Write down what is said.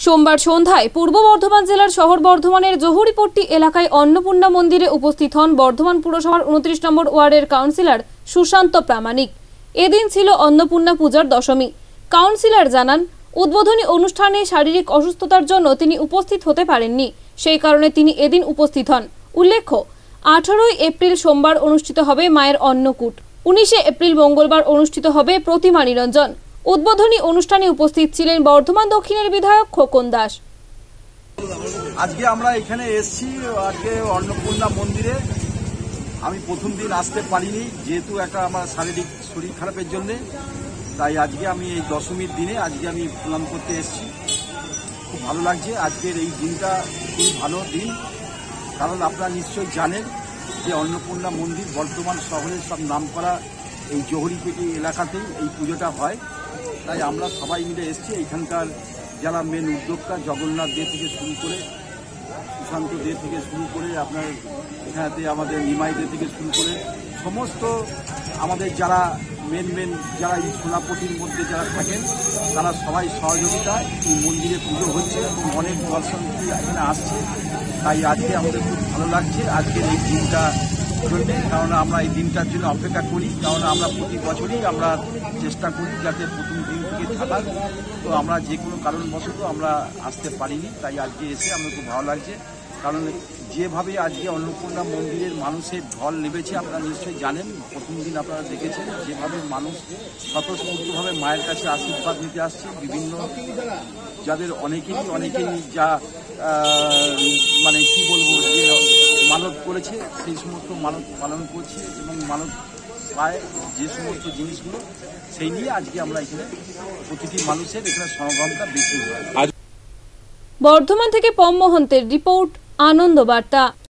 সোমবার সন্ধ্যায় পূর্ব বর্ধমান জেলার শহর বর্ধমানের জহুরিপট্টি এলাকায় অন্নপূর্ণা মন্দিরে উপস্থিত হন বর্ধমান পুরসভার 29 নম্বর ওয়ার্ডের কাউন্সিলর সুশান্ত প্রামাণিক। এদিন ছিল অন্নপূর্ণা পূজার দশমী। কাউন্সিলর জানান, উদ্বোধনী অনুষ্ঠানে শারীরিক অসুস্থতার জন্য তিনি উপস্থিত হতে পারেননি, সেই কারণে তিনি এদিন উপস্থিত হন। উল্লেখ্য, 18 এপ্রিল সোমবার অনুষ্ঠিত হবে মায়ের অন্নকূট, 19 এপ্রিল মঙ্গলবার অনুষ্ঠিত হবে প্রতিমা নিরঞ্জন। উদ্বোধনী অনুষ্ঠানে উপস্থিত ছিলেন বর্ধমান দক্ষিণের বিধায়ক খোকন দাস। আজকে আমরা এখানে এসেছি আজকে অন্নপূর্ণা মন্দিরে। আমি প্রথম দিন আসতে পারিনি, যেহেতু একটা আমার শারীরিক শরীর খারাপের জন্য, তাই আজকে আমি এই দশমীর দিনে আজকে আমি প্রণাম করতে এসেছি। খুব ভালো লাগছে। আজকের এই দিনটা খুব ভালো দিন, কারণ আপনারা নিশ্চয়ই জানেন যে অন্নপূর্ণা মন্দির বর্ধমান শহরের সব নামকরা এই জহুরিপট্টি এলাকাতেই এই পুজোটা হয়। তাই আমরা সবাই মিলে এসেছি। এইখানকার যারা মেন উদ্যোক্তা, জগন্নাথ দে থেকে শুরু করে, সুশান্ত দে থেকে শুরু করে, আপনার এখানেতে আমাদের নিমাই দে থেকে শুরু করে সমস্ত আমাদের যারা মেন যারা এই সোনাপটির মধ্যে যারা থাকেন, তারা সবাই সহযোগিতা এই মন্দিরে পুজো হচ্ছে এবং অনেক দর্শনার্থী এখানে আসছে। তাই আজকে আমাদের খুব ভালো লাগছে আজকের এই দিনটা জন্যে, কারণ আমরা এই দিনটার জন্য অপেক্ষা করি। কারণ আমরা প্রতি বছরই আমরা চেষ্টা করি যাতে প্রথম দিন থেকে থাকার, তো আমরা যে কোনো কারণবশত আমরা আসতে পারিনি। তাই আজকে এসে আমার খুব ভালো লাগছে, কারণ যেভাবে আজকে অন্নপূর্ণা মন্দিরের মানুষের ঢল নেমেছে আপনারা নিশ্চয়ই জানেন। প্রথম দিন আপনারা দেখেছেন যেভাবে মানুষ স্বতঃস্ফূর্তভাবে মায়ের কাছে আশীর্বাদ নিতে আসছে। বিভিন্ন যাদের অনেকেই যা মানে কি বলবো, যে মানত করেছে সেই সমস্ত মানত পালন করছে এবং মানত পায় যে সমস্ত জিনিসগুলো, সেই নিয়ে আজকে আমরা এখানে প্রতিটি মানুষের এখানে সমাগমটা বেশি হয়। বর্ধমান থেকে পম মহন্তের রিপোর্ট, আনন্দ বার্তা।